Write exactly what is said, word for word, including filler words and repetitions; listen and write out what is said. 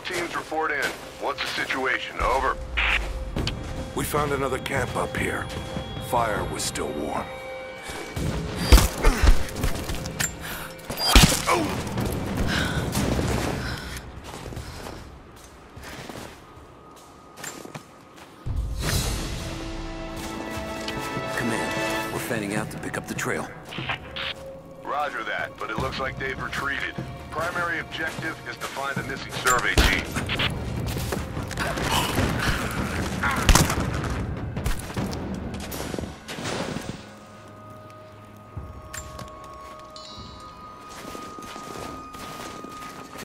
All teams report in. What's the situation? Over. We found another camp up here. Fire was still warm. Oh! Command, we're fanning out to pick up the trail. Roger that, but it looks like they've retreated. Primary objective is to find the missing survey team.